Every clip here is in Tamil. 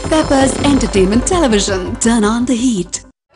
Peppers Entertainment Television. Turn on the heat.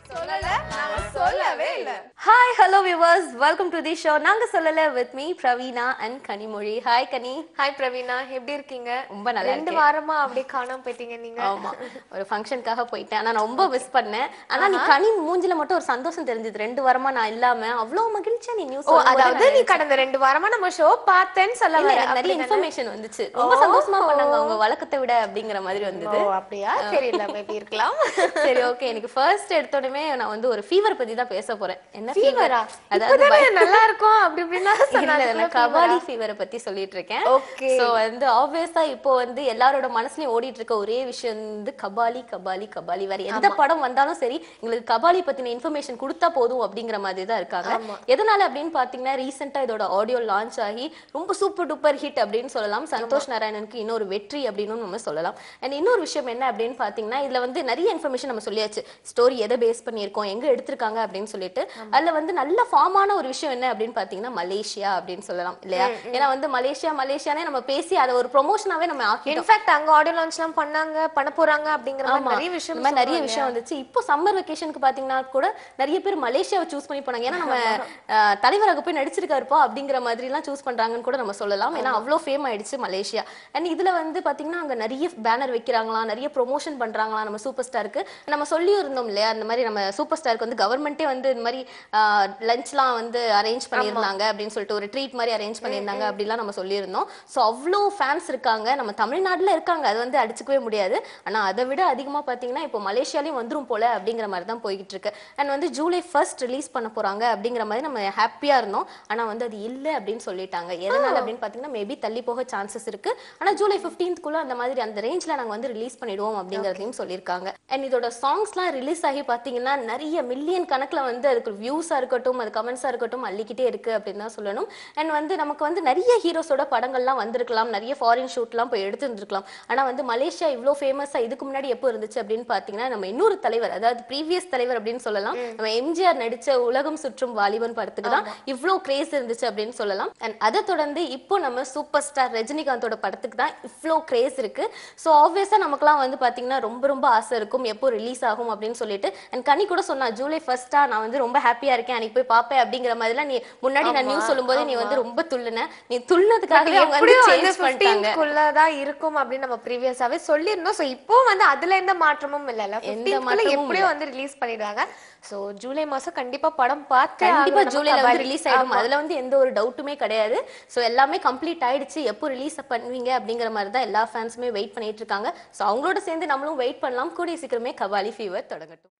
Hi, hello viewers. Welcome to the show. Naanga Sollala with me, Praveena and Kanimozhi. Hi, Kani. Hi, Praveena. எப்படி இருக்கீங்க? ரொம்ப நல்லா இருக்கேன். 2 வாரமா அப்படியே காணாம போயிட்டீங்க நீங்க. ஆமா. ஒரு ஃபங்க்ஷனுக்காக போயிட்டேன். ஆனா நான் ரொம்ப மிஸ் பண்ணேன். ஆனா நீ கனி மூஞ்சில மட்டும் ஒரு சந்தோஷம் தெரிஞ்சது. 2 வாரமா நான் இல்லாம அவ்வளவு மகிழ்ச்சியா நீ நியூஸ் அதாவது நீ கடந்த 2 வாரமா நம்ம ஷோ பார்த்தேன்னு சொல்ல வர. நிறைய இன்ஃபர்மேஷன் வந்துச்சு. ரொம்ப சந்தோஷமா பண்ணாங்க அவங்க வழக்கத்தை விட அப்படிங்கிற மாதிரி வந்தது. அப்படியே தெரியல மேபி இருக்கலாம். சரி ஓகே எனக்கு ஃபர்ஸ்ட் எடுத்தோடனே நான் வந்து ஒரு ஃபீவர் பத்தி தான் பேச போறேன். என்ன ஃபீவரா? அதாவது நல்லா இருக்கும் அப்படி இப்படினா சொன்னாங்க. கபாலி ஃபீவரை பத்தி சொல்லிட்டு இருக்கேன். ஓகே. சோ வந்து ஆப்வியஸா இப்போ வந்து எல்லாரோட மனசுலயும் ஓடிட்டு இருக்க ஒரே விஷயம் வந்து கபாலி கபாலி கபாலி. வேற எந்த படம் வந்தாலும் சரி உங்களுக்கு கபாலி பத்தின இன்ஃபர்மேஷன் கொடுத்தா போதும் அப்படிங்கிற மாதிரி தான் இருக்காங்க. எதனால அப்படின்னு பாத்தீங்கன்னா ரீசெண்டா இதோட ஆடியோ லான்ச் ஆகி ரொம்ப சூப்பர் டூப்பர் ஹிட் அப்படின்னு சொல்லலாம். சந்தோஷ் நாராயணனுக்கு இன்னொரு வெற்றி அப்படின்னு நம்ம சொல்லலாம். அண்ட் இன்னொரு விஷயம் என்ன அப்படின்னு பாத்தீங்கன்னா இதுல வந்து நிறைய இன்ஃபர்மேஷன் நம்ம சொல்லியாச்சு. ஸ்டோரி எதை பேஸ் பண்ணியிருக்கோம், எங்க எடுத்திருக்காங்க அப்படின்னு சொல்லிட்டு அதுல வந்து நல்ல ஃபார்மான ஒரு விஷயம் என்ன அப்படின்னு பாத்தீங்கன்னா மலேசியா அப்படின்னு சொல்லலாம் இல்லையா? ஏன்னா வந்து மலேசியானே நம்ம பேசி அதை ஒரு ப்ரொமோஷனாவே நம்ம ஆக்கிட்டோம். இன்ஃபேக்ட் அங்க ஆடியோ லான்ச் எல்லாம் பண்ண போறாங்க அப்படிங்கிற மாதிரி நிறைய விஷயம் வந்துச்சு. இப்போ சம்மர் வெக்கேஷனுக்கு பாத்தீங்கன்னா கூட நிறைய பேர் மலேசியாவை சூஸ் பண்ணி போனாங்க. ஏன்னா நம்ம தலைவராக போய் நடிச்சிருக்காருப்பா அப்படிங்கிற மாதிரி எல்லாம் சூஸ் பண்றாங்கன்னு கூட நம்ம சொல்லலாம். ஏன்னா அவ்வளவு ஃபேம் ஆயிடுச்சு மலேசியா. அண்ட் இதுல வந்து பாத்தீங்கன்னா அங்க நிறைய பேனர் வைக்கிறாங்களா, நிறைய ப்ரொமோஷன் பண்றாங்களா நம்ம சூப்பர் ஸ்டாருக்கு. நம்ம சொல்லி இருந்தோம் இல்லையா இந்த மாதிரி நம்ம சூப்பர் ஸ்டாருக்கு வந்து கவர்மெண்டே வந்து இந்த மாதிரி லஞ்ச்லாம் வந்து அரேஞ்ச் பண்ணியிருந்தாங்க அப்படின்னு சொல்லிட்டு ஒரு ட்ரீட் மாதிரி அரேஞ்ச் பண்ணியிருந்தாங்க அப்படிலாம் நம்ம சொல்லியிருந்தோம். ஸோ அவ்வளோ ஃபேன்ஸ் இருக்காங்க, நம்ம தமிழ்நாட்டில் இருக்காங்க, அது வந்து அடிச்சுக்கவே முடியாது. ஆனால் அதை விட அதிகமாக பார்த்தீங்கன்னா இப்போ மலேசியாலையும் வந்துடும் போல அப்படிங்கிற மாதிரி தான் போய்கிட்டு இருக்கு. அண்ட் வந்து ஜூலை 1 ரிலீஸ் பண்ண போறாங்க அப்படிங்கிற மாதிரி நம்ம ஹாப்பியாக இருந்தோம். ஆனால் வந்து அது இல்லை அப்படின்னு சொல்லிட்டாங்க. எதனால அப்படின்னு பார்த்தீங்கன்னா மேபி தள்ளி போக சான்சஸ் இருக்கு. ஆனால் ஜூலை 15க்குள்ள அந்த மாதிரி அந்த ரேஞ்சில் நாங்கள் வந்து ரிலீஸ் பண்ணிடுவோம் அப்படிங்கிறதையும் சொல்லியிருக்காங்க. அண்ட் இதோட சாங்ஸ்லாம் ரிலீஸ் ஆகி பார்த்தீங்கன்னா நிறைய மில்லியன் கணக்கில் வந்து அதுக்கு வியூஸாக இருக்கட்டும் அது கமெண்ட்ஸாக இருக்கட்டும் அள்ளிக்கிட்டே இருக்கு அப்படின்னு தான் சொல்லணும். அண்ட் வந்து நமக்கு வந்து நிறைய ஹீரோஸோட படங்கள்லாம் வந்திருக்கலாம், நிறைய ஃபாரின் ஷூட்லாம் போய் எடுத்துருந்துருக்கலாம். ஆனால் வந்து மலேசியா இவ்வளோ ஃபேமஸாக இதுக்கு முன்னாடி எப்போ இருந்துச்சு அப்படின்னு பார்த்தீங்கன்னா நம்ம இன்னொரு தலைவர், அதாவது ப்ரீவியஸ் தலைவர் அப்படின்னு சொல்லலாம், நம்ம எம்ஜிஆர் நடிச்ச உலகம் சுற்றும் வாலிபன் படத்துக்கு தான் இவ்வளோ கிரேஸ் இருந்துச்சு அப்படின்னு சொல்லலாம். அண்ட் அதை தொடர்ந்து இப்போ நம்ம சூப்பர் ஸ்டார் ரஜினிகாந்தோட படத்துக்கு தான் இவ்வளோ கிரேஸ் இருக்கு. ஸோ ஆப்வியஸாக நமக்குலாம் வந்து பார்த்தீங்கன்னா ரொம்ப ரொம்ப ஆசை இருக்கும் எப்போ ரிலீஸ் ஆகும் அப்படின்னு சொல்லிட்டு. அண்ட் கனி கூட சொன்னா ஜூலை 1 நான் வந்து ரொம்ப ஹாப்பியா இருக்கேன் அன்னைக்கு போய் பாப்பேன் அப்படிங்கிற மாதிரிலாம் நீ முன்னாடி நான் நியூஸ் சொல்லும்போது நீ வந்து ரொம்ப துள்ளுன. நீ துள்ளுனதுக்காகவே அவங்க வந்து சேஞ்ச் பண்ணிட்டாங்க. 15க்குள்ள தான் இருக்கும் அப்படின்னு நம்ம ப்ரீவியஸாவே சொல்லிருந்தோம். சோ இப்போ வந்து அதுல எந்த மாற்றமும் இல்லல. 15க்குள்ள எப்படியோ வந்து ரிலீஸ் பண்ணிடுவாங்க. சோ ஜூலை மாசம் கண்டிப்பா படம் பார்த்து கண்டிப்பா ஜூலைல வந்து ரிலீஸ் ஆயிடும். அதுல வந்து எந்த ஒரு டவுட்டுமே கிடையாது. சோ எல்லாமே கம்ப்ளீட் ஆயிடுச்சு. எப்போ ரிலீஸ் பண்ணுவீங்க அப்படிங்கிற மாதிரி தான் எல்லா ஃபேன்ஸுமே வெயிட் பண்ணிட்டு இருக்காங்க. சோ அவங்களோட சேர்ந்து நம்மளும் வெயிட் பண்ணலாம். கூடிய சீக்கிரமே கபாலி ஃபீவர் தொடங்கட்டும்.